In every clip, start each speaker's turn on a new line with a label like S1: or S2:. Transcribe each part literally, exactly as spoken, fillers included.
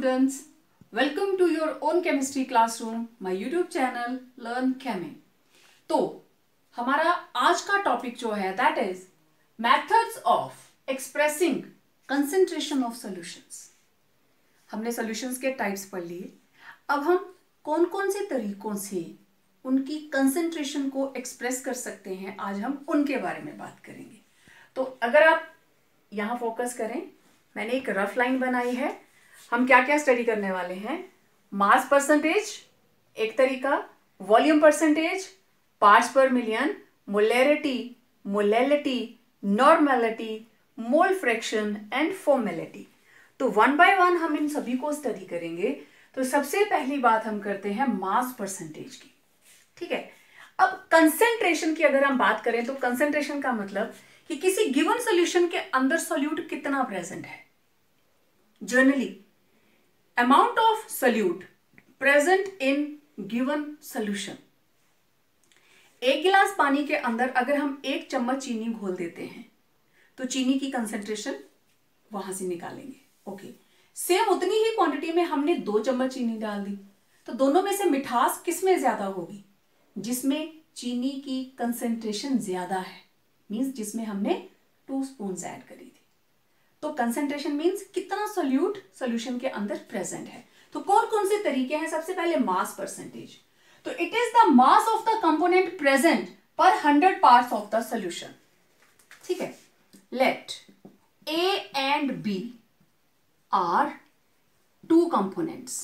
S1: students, welcome to your own chemistry classroom, my YouTube channel Learn Chemi। तो हमारा आज का टॉपिक जो है that is methods of expressing concentration of solutions। हमने solutions के टाइप्स पढ़ लिए। अब हम कौन कौन से तरीकों से उनकी कंसेंट्रेशन को एक्सप्रेस कर सकते हैं, आज हम उनके बारे में बात करेंगे। तो अगर आप यहाँ फोकस करें, मैंने एक रफ लाइन बनाई है। हम क्या क्या स्टडी करने वाले हैं? मास परसेंटेज एक तरीका, volume percentage, parts per million, molarity, molality, normality, mole fraction and formality. तो वन बाय वन हम इन सभी को स्टडी करेंगे। तो सबसे पहली बात हम करते हैं मास परसेंटेज की, ठीक है। अब कंसेंट्रेशन की अगर हम बात करें तो कंसेंट्रेशन का मतलब कि किसी गिवन सॉल्यूशन के अंदर सॉल्यूट कितना प्रेजेंट है। Generally amount of solute present in given solution. एक गिलास पानी के अंदर अगर हम एक चम्मच चीनी घोल देते हैं तो चीनी की कंसेंट्रेशन वहां से निकालेंगे। ओके, सेम उतनी ही क्वांटिटी में हमने दो चम्मच चीनी डाल दी, तो दोनों में से मिठास किसमें ज्यादा होगी? जिसमें चीनी की कंसेंट्रेशन ज्यादा है, मींस जिसमें हमने टू स्पून ऐड करी थी। तो कंसेंट्रेशन मींस कितना सोल्यूट सॉल्यूशन के अंदर प्रेजेंट है। तो कौन कौन से तरीके हैं? सबसे पहले मास परसेंटेज। तो it is the mass of the component present per hundred parts of the solution, ठीक है। Let A and B are two components,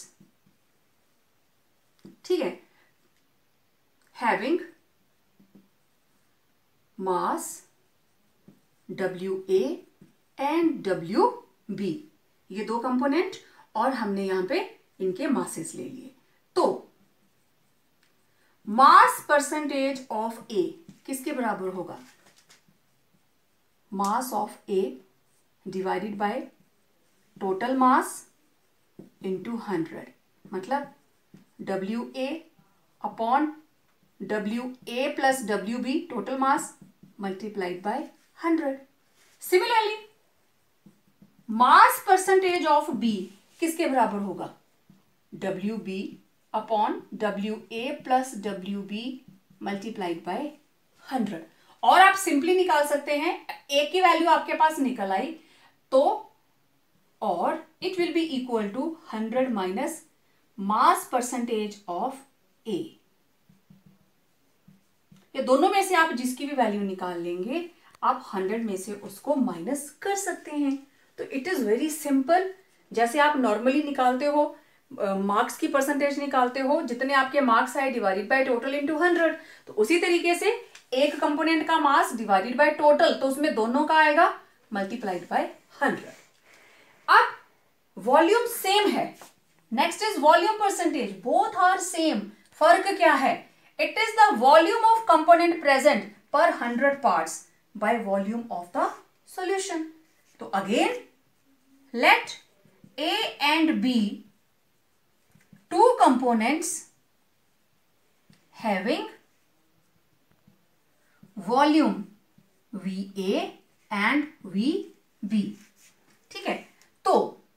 S1: ठीक है, having mass W A and W B, ये दो कंपोनेंट, और हमने यहां पे इनके मासेस ले लिए। तो मास परसेंटेज ऑफ ए किसके बराबर होगा? Mass of A divided by total mass into hundred, मतलब W A upon W A plus W B total mass multiplied by hundred. Similarly mass percentage of B किसके बराबर होगा? W B upon W A plus W B multiplied by hundred. और आप simply निकाल सकते हैं, ए की वैल्यू आपके पास निकल आई तो, और it will be equal to hundred minus mass percentage of A. ये दोनों में से आप जिसकी भी वैल्यू निकाल लेंगे, आप हंड्रेड में से उसको माइनस कर सकते हैं। तो इट इज वेरी सिंपल। जैसे आप नॉर्मली निकालते हो, मार्क्स uh, की परसेंटेज निकालते हो, जितने आपके मार्क्स आए divided by total into hundred, तो उसी तरीके से एक कंपोनेंट का मास डिवाइडेड बाय टोटल, तो उसमें दोनों का आएगा मल्टीप्लाइड बाय हंड्रेड। अब वॉल्यूम सेम है, next is volume percentage, both are same. फर्क क्या है? It is the volume of component present per hundred parts by volume of the solution. तो again let A and B two components having volume V A and V B, ठीक है। तो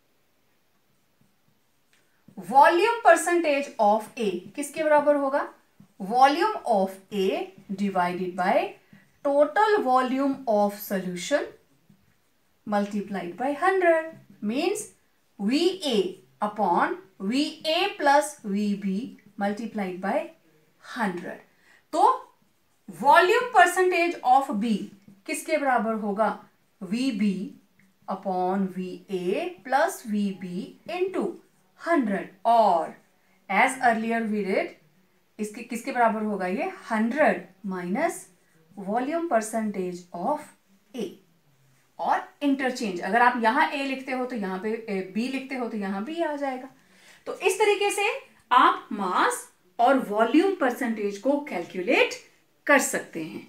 S1: volume percentage of ए किसके बराबर होगा? Volume of A divided by total volume of solution multiplied by hundred, means V A upon V A plus V B multiplied by hundred. तो volume percentage of B किसके बराबर होगा? V B upon V A plus V B into hundred, और as earlier we did, इसके किसके बराबर होगा? ये hundred minus volume percentage of A. और इंटरचेंज, अगर आप यहां ए लिखते हो तो यहां पे बी लिखते हो तो यहां बी आ जाएगा। तो इस तरीके से आप मास और वॉल्यूम परसेंटेज को कैलकुलेट कर सकते हैं।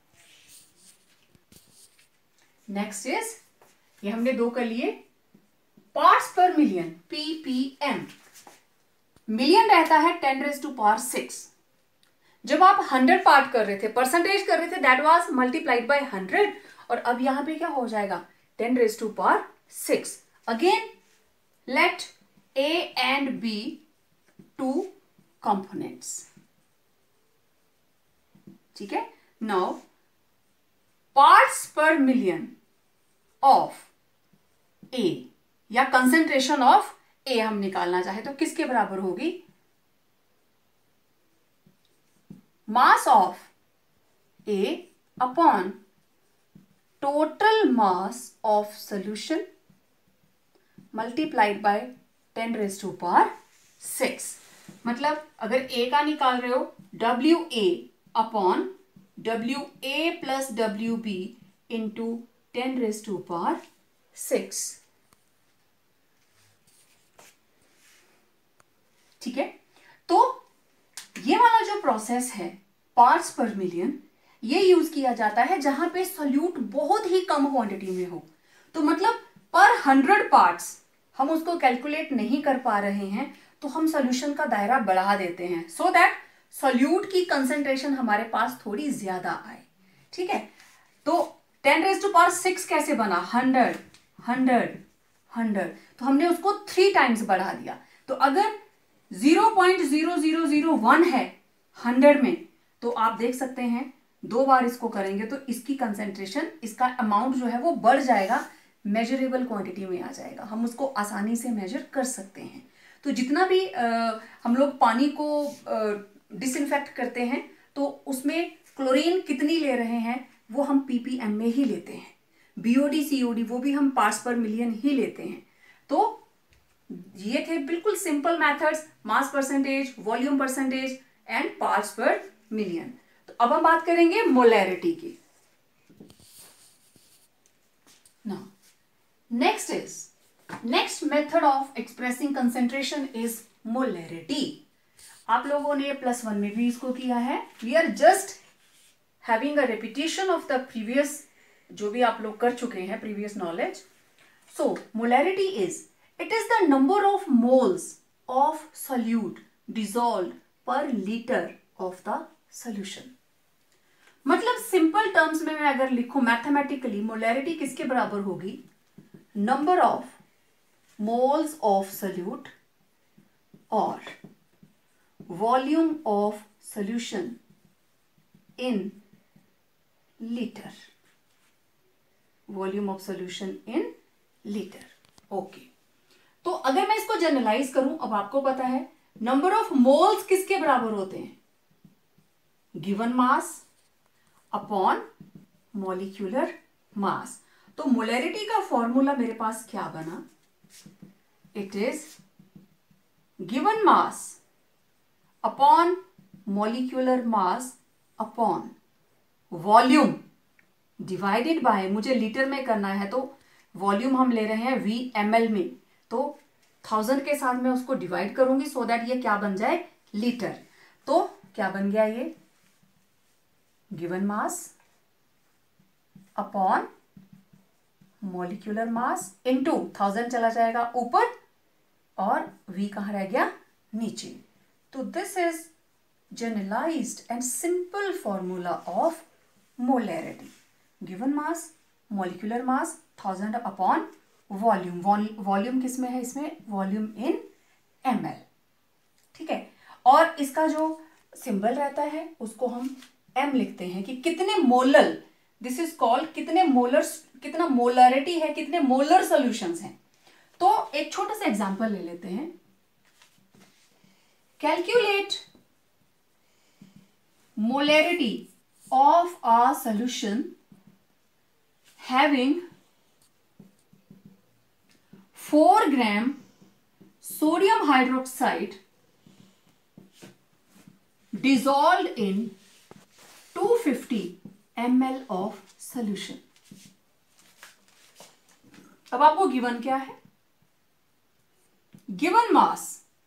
S1: नेक्स्ट इज, ये हमने दो कर लिए, parts per million, ppm. Million रहता है ten raise to power six. जब आप हंड्रेड पार्ट कर रहे थे, परसेंटेज कर रहे थे, that was multiplied by hundred, और अब यहां पे क्या हो जाएगा? Ten raise to power six. Again let A and B two components. ठीक है. Now parts per million of A या concentration of A हम निकालना चाहे तो किसके बराबर होगी? Mass of A upon total mass of solution multiplied by ten raised to power six. मतलब अगर A का निकाल रहे हो W A upon W A plus W B into ten raised to power six. ठीक है. तो ये वाला जो प्रोसेस है पार्ट्स पर मिलियन, ये यूज किया जाता है जहां पे सॉल्यूट बहुत ही कम क्वांटिटी में हो. तो मतलब पर हंड्रेड पार्ट्स हम उसको कैलकुलेट नहीं कर पा रहे हैं तो हम सॉल्यूशन का दायरा बढ़ा देते हैं सो दैट सॉल्यूट की कंसंट्रेशन हमारे पास थोड़ी ज्यादा आए. ठीक है. तो ten raise to power six कैसे बना? Hundred hundred hundred. तो हमने उसको थ्री टाइम्स बढ़ा दिया. तो अगर zero point zero zero zero one है हंड्रेड में तो आप देख सकते हैं दो बार इसको करेंगे तो इसकी कंसेंट्रेशन, इसका अमाउंट जो है वो बढ़ जाएगा, मेजरेबल क्वांटिटी में आ जाएगा. हम उसको आसानी से मेजर कर सकते हैं. तो जितना भी आ, हम लोग पानी को डिसइंफेक्ट करते हैं तो उसमें क्लोरीन कितनी ले रहे हैं वो हम पीपीएम में ही लेते हैं. बीओडी सीओडी वो भी हम पार्ट्स पर मिलियन ही लेते हैं. तो ये थे बिल्कुल simple methods, mass percentage, volume percentage and parts per million. तो अब हम बात करेंगे मोलैरिटी की. Now next is next method of expressing concentration is molarity. आप लोगों ने प्लस वन में भी इसको किया है. We are just having a repetition of the previous, जो भी आप लोग कर चुके हैं previous knowledge. So molarity is it is the number of moles of solute dissolved per liter of the solution. मतलब सिंपल टर्म्स में मैं अगर लिखूं मैथमेटिकली मोलैरिटी किसके बराबर होगी? Number of moles of solute और volume of solution in litre. Volume of solution in litre. Okay. तो अगर मैं इसको जनरलाइज करूं, अब आपको पता है नंबर ऑफ मोल्स किसके बराबर होते हैं? Given mass upon molecular mass. तो मोलैरिटी का फॉर्मूला मेरे पास क्या बना? It is given mass upon molecular mass upon volume divided by, मुझे लीटर में करना है तो वॉल्यूम हम ले रहे हैं वी एम एल में, तो थाउजेंड के साथ मैं उसको डिवाइड करूंगी सो दैट ये क्या बन जाए? लीटर. तो क्या बन गया ये? Given mass upon molecular mass into thousand चला जाएगा ऊपर और वी कहां रह गया? नीचे. तो this is generalised and simple formula of molarity. Given mass molecular mass thousand upon volume. Volume किस में है? इसमें वॉल्यूम इन एम एल. ठीक है. और इसका जो सिंबल रहता है उसको हम एम लिखते हैं कि कितने मोलर, दिस इज कॉल्ड कितने मोलर, कितना मोलरिटी है, कितने मोलर सॉल्यूशंस हैं. तो एक छोटा सा एग्जांपल ले लेते हैं. Calculate molarity of a solution having four gram sodium hydroxide dissolved in two hundred fifty milliliters of solution. अब आपको गिवन क्या है? Given mass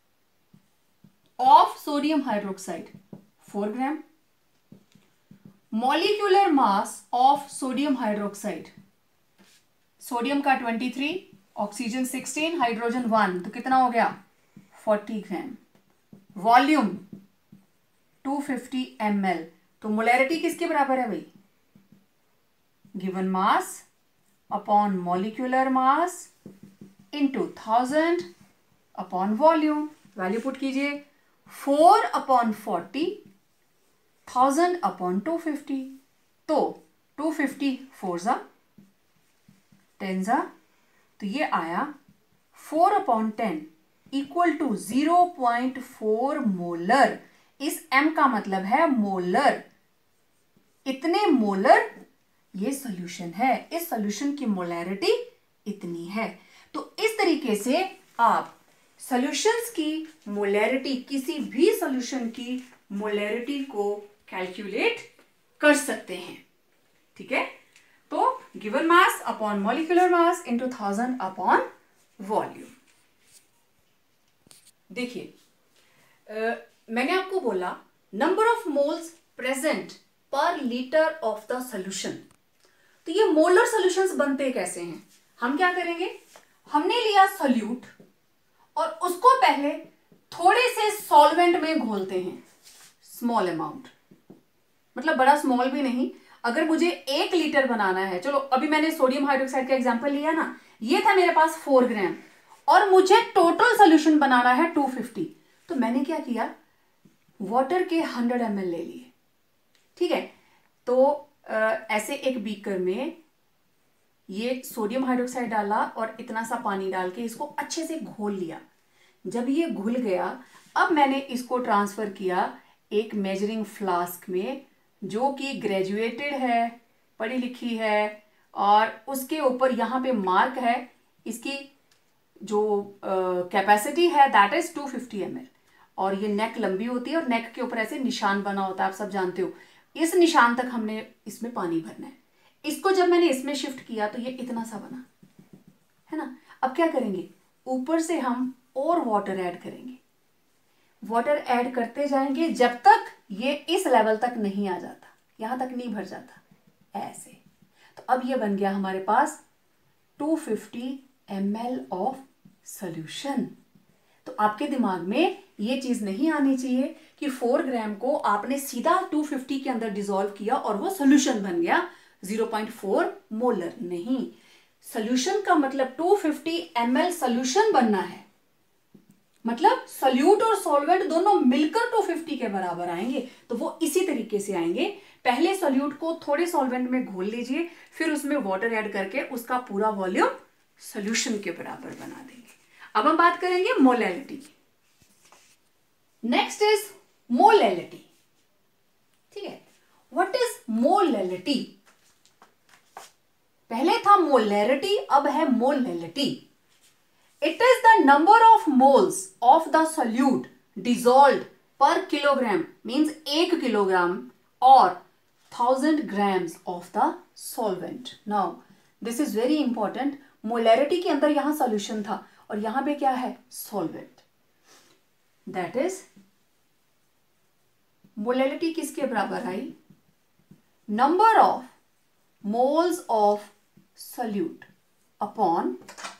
S1: of sodium hydroxide four gram, molecular mass of sodium hydroxide, sodium का twenty three, oxygen sixteen, hydrogen one, तो कितना हो गया? Forty gram. Volume two fifty M L. तो मोलैरिटी किसके बराबर है भाई? Given mass upon molecular mass into thousand upon volume, value put कीजिए four upon forty, thousand upon two fifty, तो टू फिफ्टी फोर जा टेन जा, तो ये आया four upon ten equal to zero point four molar. इस m का मतलब है मोलर, इतने मोलर ये सॉल्यूशन है, इस सॉल्यूशन की मोलैरिटी इतनी है। तो इस तरीके से आप सॉल्यूशंस की मोलैरिटी, किसी भी सॉल्यूशन की मोलैरिटी को कैलकुलेट कर सकते हैं। ठीक है, तो given mass upon molecular mass into thousand upon volume. देखिए, मैंने आपको बोला number of moles present per litre of the solution. तो ये मोलर सॉल्यूशंस बनते कैसे हैं? हम क्या करेंगे, हमने लिया सॉल्यूट और उसको पहले थोड़े से सॉल्वेंट में घोलते हैं, स्मॉल अमाउंट, मतलब बड़ा स्मॉल भी नहीं। अगर मुझे एक लीटर बनाना है, चलो अभी मैंने सोडियम हाइड्रोक्साइड का एग्जांपल लिया ना, ये था मेरे पास फोर ग्राम और मुझे टोटल सॉल्यूशन बनाना है टू फिफ्टी, तो मैंने क्या किया, वाटर के हंड्रेड एम एल ले लिए। ठीक है, तो आ, ऐसे एक बीकर में ये सोडियम हाइड्रोक्साइड डाला और इतना सा पानी डाल के इसको अच्छे से घोल लिया। जब ये घुल गया, अब मैंने इसको ट्रांसफर किया एक मेजरिंग फ्लास्क में, जो कि ग्रेजुएटेड है, पढ़ी लिखी है, और उसके ऊपर यहाँ पे मार्क है, इसकी जो कैपेसिटी uh, है that is two fifty M L, और ये नेक लंबी होती है और नेक के ऊपर ऐसे निशान बना होता है, आप सब जानते हो। इस निशान तक हमने इसमें पानी भरना है। इसको जब मैंने इसमें शिफ्ट किया तो ये इतना सा बना है ना। अब क्या करेंगे, ऊपर से हम और वाटर ऐड करेंगे, वाटर ऐड करते जाएंगे जब तक ये इस लेवल तक नहीं आ जाता, यहां तक नहीं भर जाता, ऐसे। तो अब ये बन गया हमारे पास two fifty M L of solution. तो आपके दिमाग में ये चीज नहीं आनी चाहिए कि फोर ग्राम को आपने सीधा टू फिफ्टी के अंदर डिसॉल्व किया और वो सॉल्यूशन बन गया जीरो पॉइंट फोर मोलर। नहीं, सॉल्यूशन का मतलब two fifty M L solution बनना है, मतलब सॉल्यूट और सॉल्वेंट दोनों मिलकर टू फिफ्टी के बराबर आएंगे। तो वो इसी तरीके से आएंगे, पहले सॉल्यूट को थोड़े सॉल्वेंट में घोल लीजिए, फिर उसमें वाटर ऐड करके उसका पूरा वॉल्यूम सॉल्यूशन के बराबर बना देंगे। अब हम बात करेंगे मोलैलिटी की। Next is molality. ठीक है, व्हाट इज मोलैलिटी? पहले था मोलैरिटी, अब है molality. It is the number of moles of the solute dissolved per kilogram, means एक किलोग्राम, और thousand grams of the solvent. Now this is very important. Molarity के अंदर यहां सॉल्यूशन था और यहां पे क्या है, सॉल्वेंट। दैट इज मोलैलिटी किसके बराबर आई, number of moles of solute upon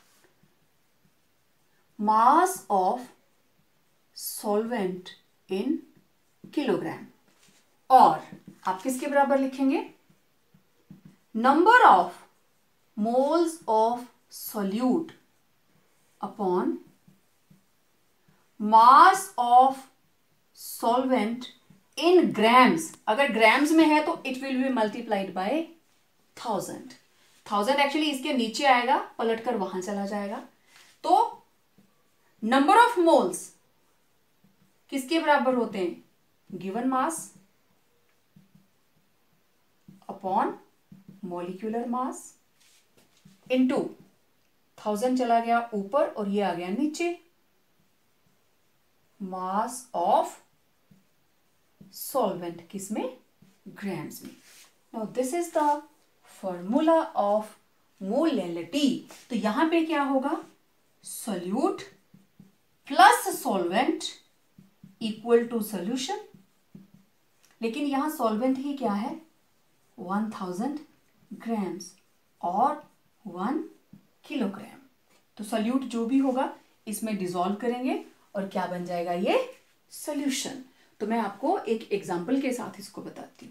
S1: mass of solvent in kilogram. और आप किसके बराबर लिखेंगे, number of moles of solute upon mass of solvent in grams. अगर ग्राम्स में है तो it will be multiplied by thousand. Thousand actually इसके नीचे आएगा, पलटकर वहां चला जाएगा। तो नंबर ऑफ मोल्स किसके बराबर होते हैं, given mass upon molecular mass into thousand चला गया ऊपर और ये आ गया नीचे, मास ऑफ सॉल्वेंट किसमें, ग्राम्स में। Now this is the formula of molality. तो यहां पे क्या होगा, solute plus solvent equal to solution, लेकिन यहां सॉल्वेंट ही क्या है, वन थाउजेंड ग्राम्स और वन किलोग्राम। तो सॉल्यूट जो भी होगा इसमें डिसॉल्व करेंगे और क्या बन जाएगा, ये सॉल्यूशन। तो मैं आपको एक एग्जांपल के साथ इसको बताती हूं।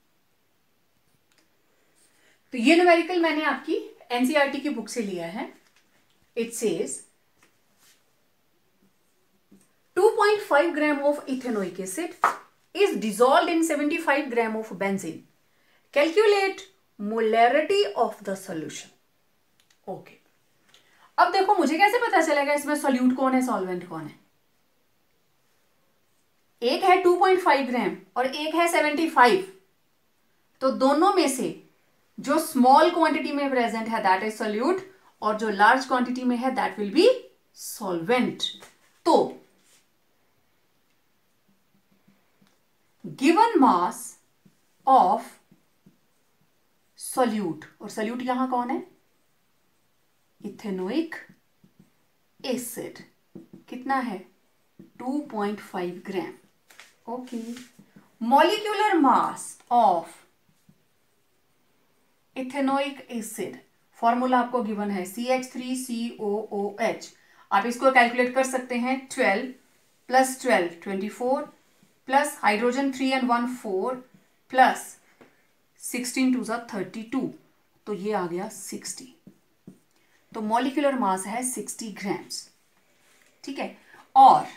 S1: तो ये न्यूमेरिकल मैंने आपकी एनसीईआरटी की बुक से लिया है। It says two point five gram of ethanoic acid is dissolved in seventy-five gram of benzene. Calculate molarity of the solution. Okay. अब देखो मुझे कैसे पता चलेगा इसमें सोल्यूट कौन है, सॉल्वेंट कौन है? एक है two point five ग्राम और एक है seventy-five, तो दोनों में से जो स्मॉल क्वांटिटी में प्रेजेंट है दैट इज सोल्यूट और जो लार्ज क्वांटिटी में है दैट विल बी सॉल्वेंट. तो गिवन मास ऑफ सोल्यूट, और सोल्यूट यहां कौन है? Ethanoic acid. कितना है? two point five gram. Okay. Molecular mass of ethanoic acid, formula आपको गिवन है C H three C O O H. आप इसको कैलकुलेट कर सकते हैं. twelve plus twelve twenty-four plus hydrogen three and one four plus sixteen two ज़ा thirty-two, तो ये आ गया sixty. तो मॉलिक्यूलर मास है sixty ग्राम्स. ठीक है. और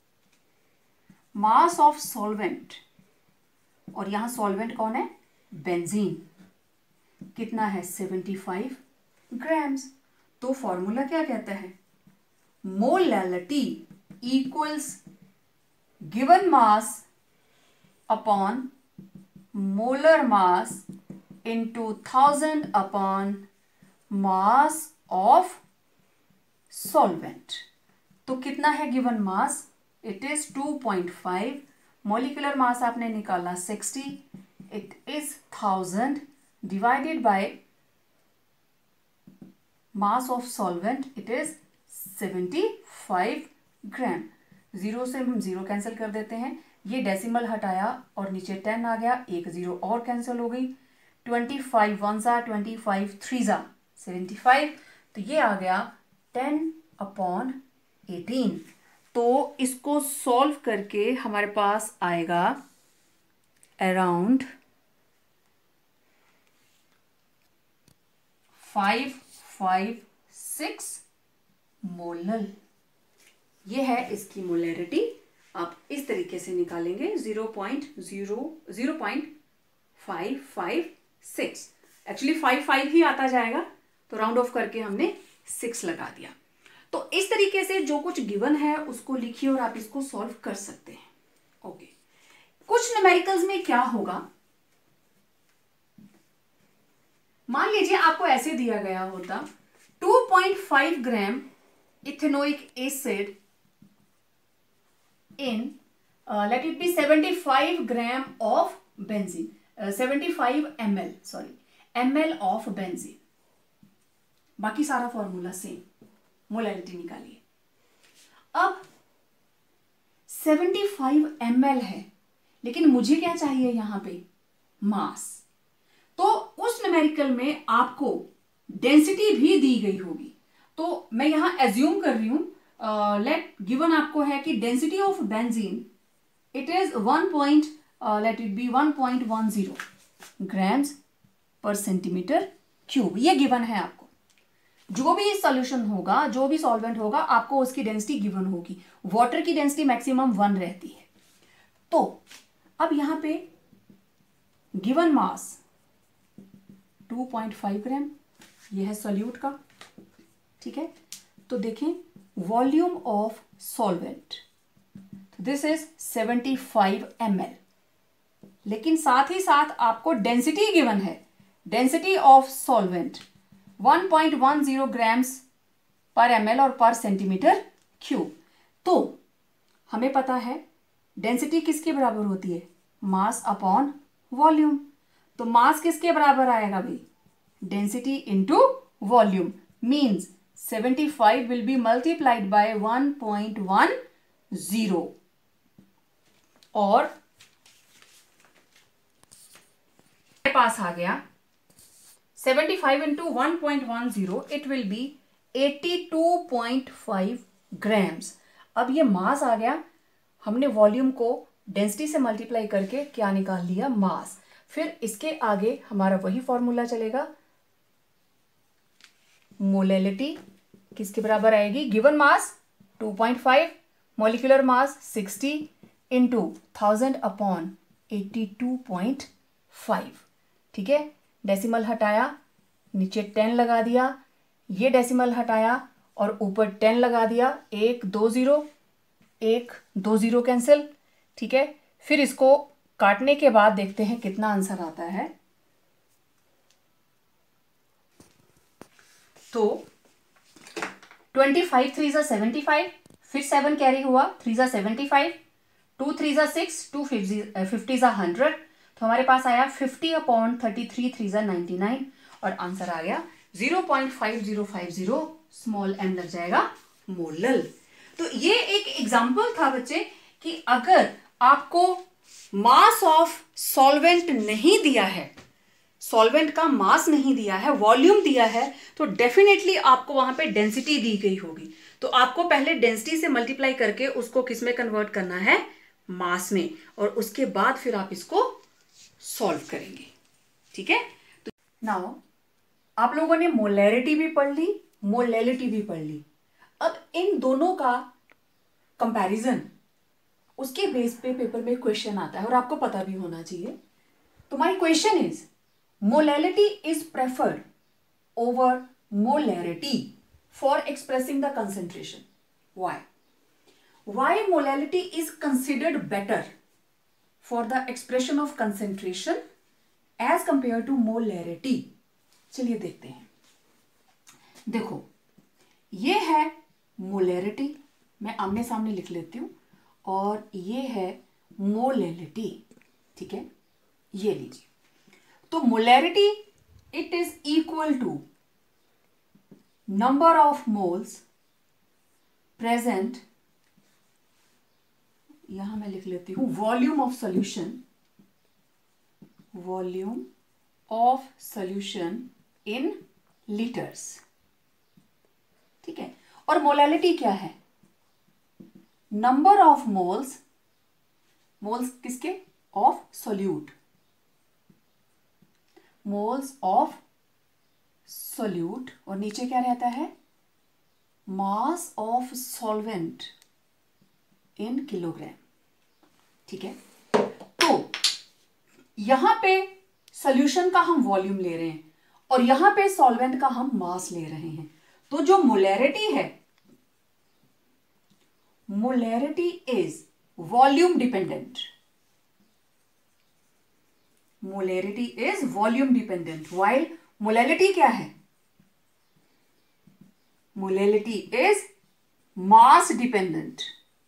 S1: मास ऑफ सॉल्वेंट, और यहां सॉल्वेंट कौन है? बेंजीन. कितना है? seventy-five grams. तो फॉर्मूला क्या कहता है? Molality equals given mass upon molar mass into thousand upon mass of solvent. तो कितना है given mass? It is two point five. Molecular mass आपने निकाला sixty. It is thousand divided by mass of solvent, it is seventy-five gram. Zero से हम zero cancel कर देते हैं. ये डेसिमल हटाया और नीचे टेन आ गया. एक जीरो और कैंसिल हो गई. twenty-five वन सा twenty-five थ्री सा seventy-five. तो ये आ गया ten अपॉन eighteen. तो इसको सॉल्व करके हमारे पास आएगा around five five six molal. ये है इसकी मोलैरिटी. आप इस तरीके से निकालेंगे. Zero point zero zero point five five six. Actually five five ही आता जाएगा, तो राउंड ऑफ करके हमने सिक्स लगा दिया. तो इस तरीके से जो कुछ गिवन है उसको लिखिए और आप इसको सॉल्व कर सकते हैं. ओके. कुछ न्यूमेरिकल्स में क्या होगा, मान लीजिए आपको ऐसे दिया गया होता two point five gram ethanoic acid in let it be seventy-five gram of benzene, seventy-five ml sorry ml of benzene. बाकी सारा फॉर्मूला सेम. मोलैरिटी निकालिए. अब seventy-five ml है, लेकिन मुझे क्या चाहिए यहां पे? मास. तो उस न्यूमेरिकल में आपको डेंसिटी भी दी गई होगी. तो मैं यहां एज्यूम कर रही हूं, लेट गिवन आपको है कि density of benzene it is one point let it be one point one zero grams per centimetre cube. ये गिवन है आपको. जो भी सॉल्यूशन होगा, जो भी सॉल्वेंट होगा, आपको उसकी डेंसिटी गिवन होगी. वाटर की डेंसिटी मैक्सिमम वन रहती है. तो अब यहां पे given mass two point five gram, ये है सॉल्यूट का. ठीक है. तो देखें volume of solvent, this is seventy-five ml. लेकिन साथ ही साथ आपको डेंसिटी गिवन है. Density of solvent one point one zero grams per ML और पर सेंटीमीटर क्यूब. तो हमें पता है डेंसिटी किसके बराबर होती है? Mass upon volume. तो मास किसके बराबर आएगा भाई? Density into volume. Means seventy-five will be multiplied by one point one zero. और मेरे पास आ गया seventy-five into one point one zero, it will be eighty-two point five grams. अब ये मास आ गया. हमने वॉल्यूम को डेंसिटी से मल्टीप्लाई करके क्या निकाल लिया? मास. फिर इसके आगे हमारा वही फॉर्मूला चलेगा. मोलैलिटी किसके बराबर आएगी? Given mass two point five molecular mass sixty into thousand upon eighty two point five. ठीक है, डेसिमल हटाया, नीचे टेन लगा दिया, ये डेसिमल हटाया और ऊपर टेन लगा दिया, एक दो जीरो, एक दो जीरो कैंसिल। ठीक है, फिर इसको काटने के बाद देखते हैं कितना आंसर आता है। तो ट्वेंटी फाइव थ्री जा सेवेंटी फाइव, फिर सेवन कैरी हुआ, थ्री जा सेवेंटी फाइव, टू थ्री जा सिक्स, टू फिफ्टी जा हंड्रेड, तो हमारे पास आया fifty upon thirty three, three जा नाइन्टी नाइन और आंसर आ गया zero point five zero five zero, small M लग जाएगा मोलल। तो ये एक एग्जाम्पल था बच्चे कि अगर आपको मास ऑफ सॉल्वेंट नहीं दिया है, सॉल्वेंट का मास नहीं दिया है, वॉल्यूम दिया है, तो डेफिनेटली आपको वहां पे डेंसिटी दी गई होगी। तो आपको पहले डेंसिटी से मल्टीप्लाई करके उसको किस में कन्वर्ट करना है, मास में, और उसके बाद फिर आप इसको सॉल्व करेंगे। ठीक है, तो नाउ आप लोगों ने मोलैरिटी भी पढ़ ली, मोलैलिटी भी पढ़ ली। अब इन दोनों का कंपैरिजन, उसके बेस पे पेपर में क्वेश्चन आता है और आपको पता भी होना चाहिए। तो my question is, molality is preferred over molarity for expressing the concentration. Why? Why molality is considered better for the expression of concentration as compare to molarity? चलिए देखते हैं। देखो, ये है मोलैरिटी, मैं आमने सामने लिख लेती हूं, और ये है मोलैलिटी। ठीक है, ये लीजिए। तो molarity it is equal to number of moles present, यहां मैं लिख लेती हूं volume of solution, volume of solution in litres. ठीक है, और मोलैलिटी क्या है? नंबर ऑफ मोल्स, मोल्स किसके? Of solute, moles of solute, और नीचे क्या रहता है? Mass of solvent in kilogram. ठीक है, तो यहां पे सॉल्यूशन का हम वॉल्यूम ले रहे हैं और यहां पे सॉल्वेंट का हम मास ले रहे हैं। तो जो मोलैरिटी है, molarity is volume dependent, molarity is volume dependent, while molality क्या है? Molality is mass dependent.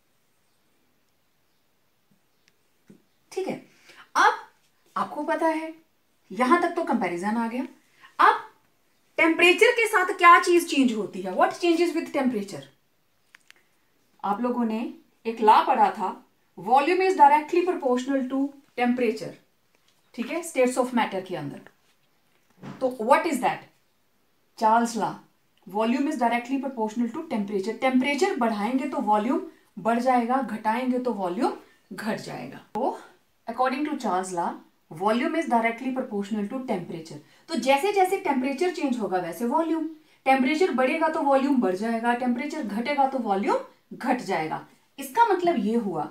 S1: ठीक है, अब आपको पता है, यहां तक तो कंपैरिजन आ गया। अब टेम्परेचर के साथ क्या चीज चेंज होती है? What changes with temperature? आप लोगों ने एक लॉ पढ़ा था, volume is directly proportional to temperature. ठीक है, स्टेट्स ऑफ मैटर के अंदर। तो what is that? Charles law, volume is directly proportional to temperature. Temperature बढ़ाएंगे तो वॉल्यूम बढ़ जाएगा, घटाएंगे तो वॉल्यूम घट जाएगा। तो according to Charles law, volume is directly proportional to temperature. तो जैसे जैसे टेम्परेचर चेंज होगा वैसे वॉल्यूम, टेम्परेचर बढ़ेगा तो वॉल्यूम बढ़ जाएगा, टेम्परेचर घटेगा तो वॉल्यूम घट जाएगा। इसका मतलब ये हुआ,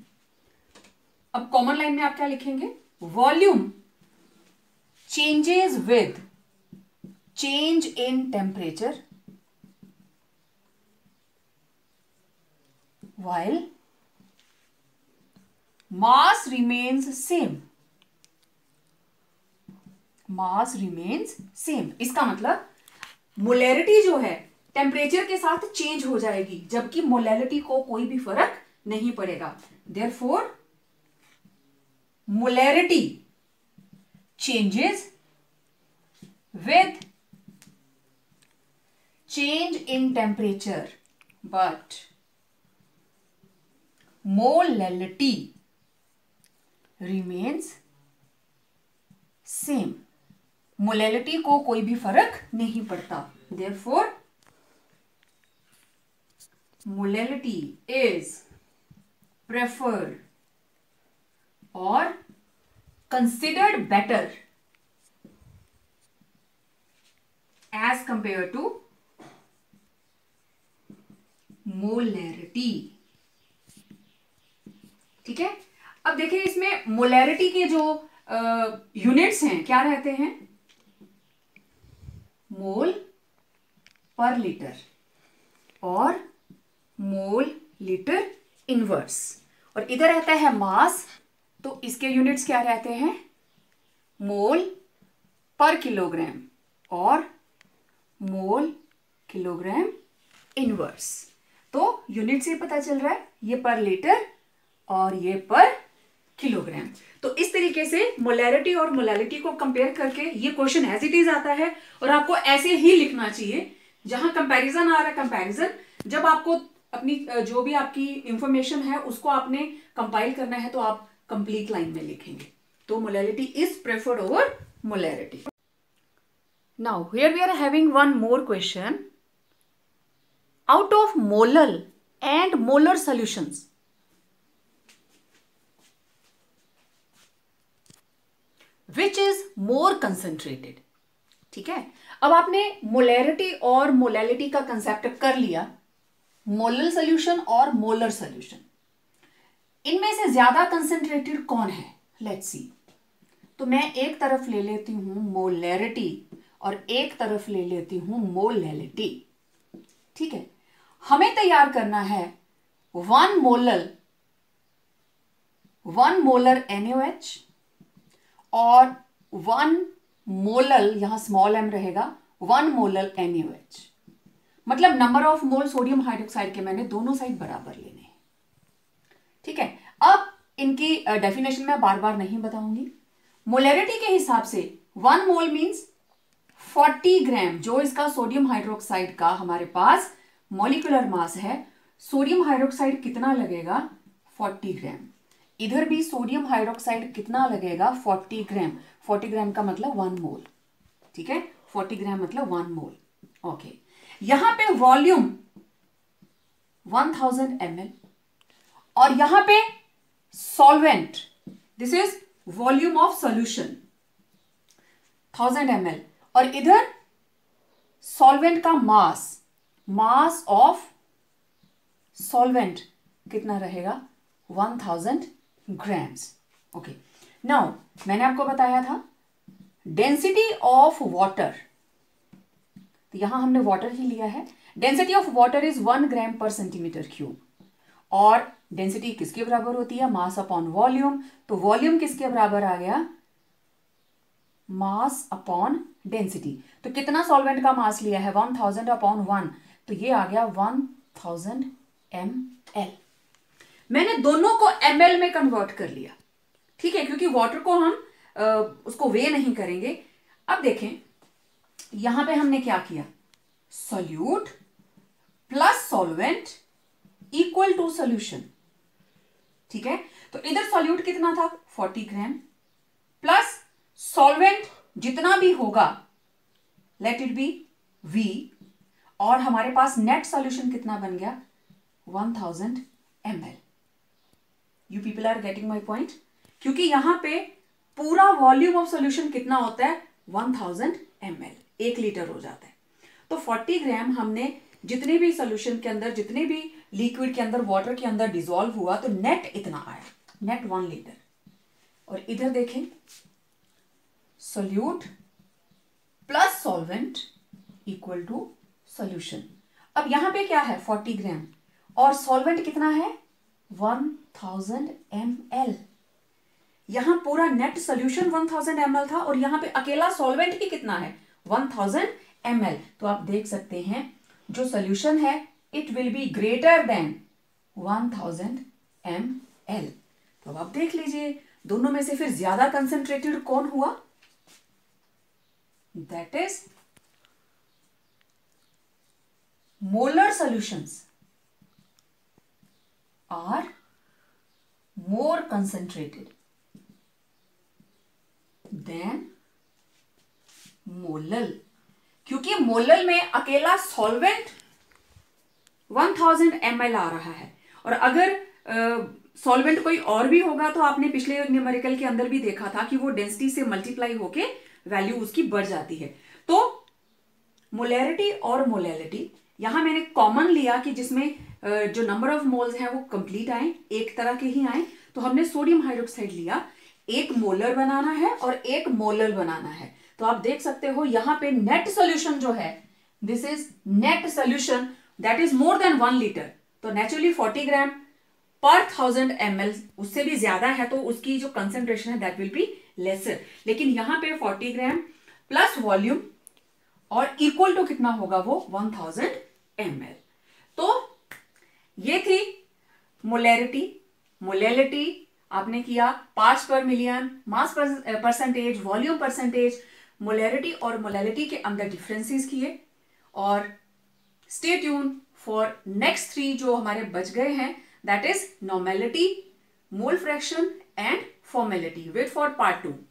S1: अब कॉमन लाइन में आप क्या लिखेंगे? Volume changes with change in temperature, while mass remains same, mass remains same। इसका मतलब मोलैरिटी जो है टेम्परेचर के साथ चेंज हो जाएगी, जबकि मोलैलिटी को कोई भी फर्क नहीं पड़ेगा। therefore molarity changes with change in temperature, but molality remains same। Molality को कोई भी फर्क नहीं पड़ता। therefore molality is preferred or considered better as compared to molarity। ठीक है। अब देखिए इसमें मोलैरिटी के जो यूनिट्स हैं क्या रहते हैं, मोल पर लीटर और मोल लीटर इनवर्स, और इधर रहता है मास, तो इसके यूनिट्स क्या रहते हैं, मोल पर किलोग्राम और मोल किलोग्राम इनवर्स। तो यूनिट से पता चल रहा है ये पर लीटर और ये पर किलोग्राम। तो इस तरीके से मोलैरिटी और मोलैलिटी को कंपेयर करके ये क्वेश्चन एज इट इज आता है, और आपको ऐसे ही लिखना चाहिए। जहां कंपैरिजन आ रहा है, कंपैरिजन जब आपको अपनी जो भी आपकी इंफॉर्मेशन है उसको आपने कंपाइल करना है तो आप कंप्लीट लाइन में लिखेंगे। तो molality is preferred over molarity. Now here we are having one more question. Out of molal and molar solutions, which is more concentrated. ठीक है, अब आपने मोलैरिटी और मोलैलिटी का कंसेप्ट कर लिया, मोलल सॉल्यूशन और मोलर सॉल्यूशन, इनमें से ज्यादा कंसेंट्रेटेड कौन है, लेट्स सी। तो मैं एक तरफ ले लेती हूं मोलैरिटी और एक तरफ ले लेती हूं मोलैलिटी। ठीक है, हमें तैयार करना है one molal one molar NaOH और वन मोलल, यहां स्मॉल एम रहेगा, वन मोलल एनएओएच। मतलब number of mole sodium hydroxide के मैंने दोनों साइड बराबर लेने हैं। ठीक है, अब इनकी डेफिनेशन मैं बार बार नहीं बताऊंगी। मोलैरिटी के हिसाब से one mole means forty gram, जो इसका सोडियम हाइड्रोक्साइड का हमारे पास मॉलिक्यूलर मास है, सोडियम हाइड्रोक्साइड कितना लगेगा, फोर्टी ग्राम। इधर भी सोडियम हाइड्रोक्साइड कितना लगेगा, फोर्टी ग्राम। फोर्टी ग्राम का मतलब वन मोल। ठीक है, फोर्टी ग्राम मतलब वन मोल। ओके, यहां पे volume one thousand M L और यहां पे solvent, this is volume of solution thousand M L, और इधर सॉल्वेंट का मास, मास ऑफ सॉल्वेंट कितना रहेगा, one thousand grams. Okay, now मैंने आपको बताया था डेंसिटी ऑफ वाटर, तो यहां हमने वाटर ही लिया है। Density of water is one gram per centimetre cube, और डेंसिटी किसके बराबर होती है, मास अपॉन वॉल्यूम। तो वॉल्यूम किसके बराबर आ गया, मास अपॉन डेंसिटी। तो कितना सॉल्वेंट का मास लिया है, वन थाउजेंड अपॉन वन, तो ये आ गया वन थाउजेंड एम एल। मैंने दोनों को एम एल में कन्वर्ट कर लिया। ठीक है, क्योंकि वाटर को हम आ, उसको वे नहीं करेंगे। अब देखें यहां पे हमने क्या किया, solute plus solvent equal to solution. ठीक है, तो इधर सॉल्यूट कितना था, फोर्टी ग्राम, प्लस सॉल्वेंट जितना भी होगा, लेट इट बी वी, और हमारे पास नेट सॉल्यूशन कितना बन गया, one thousand M L. You people are getting my point, क्योंकि यहां पे पूरा वॉल्यूम ऑफ सॉल्यूशन कितना होता है, वन थाउजेंड एम एल, एक लीटर हो जाता है। तो फोर्टी ग्राम हमने जितने भी सॉल्यूशन के अंदर, जितने भी लिक्विड के अंदर, वाटर के अंदर डिसॉल्व हुआ, तो नेट इतना आया, नेट वन लीटर। और इधर देखें solute plus solvent equal to solution. अब यहां पे क्या है, फोर्टी ग्राम, और सॉल्वेंट कितना है, वन थाउजेंड एम एल। यहां पूरा net solution one thousand M L था, और यहां पे अकेला सॉल्वेंट ही कितना है, वन थाउजेंड एम एल। तो आप देख सकते हैं जो सॉल्यूशन है it will be greater than one thousand M L. तो अब आप देख लीजिए दोनों में से फिर ज्यादा कंसेंट्रेटेड कौन हुआ, that is molar solutions are more concentrated than molal, क्योंकि मोलल में अकेला solvent one thousand M L आ रहा है, और अगर सॉल्वेंट uh, कोई और भी होगा तो आपने पिछले न्यूमेरिकल के अंदर भी देखा था कि वो डेंसिटी से मल्टीप्लाई होके वैल्यू उसकी बढ़ जाती है। तो मोलैरिटी और मोलैलिटी यहां मैंने कॉमन लिया कि जिसमें जो नंबर ऑफ मोल्स हैं वो कंप्लीट आए, एक तरह के ही आए, तो हमने सोडियम हाइड्रोक्साइड लिया, एक मोलर बनाना है और एक मोलर बनाना है। तो आप देख सकते हो यहां पे नेट सोल्यूशन जो है, this is net solution that is more than one litre. तो naturally forty gram per thousand M L, उससे भी ज्यादा है तो उसकी जो कंसेंट्रेशन है दैट विल बी लेसर। लेकिन यहां पे फोर्टी ग्राम प्लस वॉल्यूम और इक्वल टू कितना होगा वो वन थाउजेंड एम एल। तो ये थी मोलैरिटी। मोलैलिटी आपने किया, parts per million, mass percentage, volume percentage, molarity और मोलैलिटी के अंदर डिफरेंसेस किए। और stay tune for next three जो हमारे बच गए हैं, that is normality, mole fraction and formality. Wait for part to.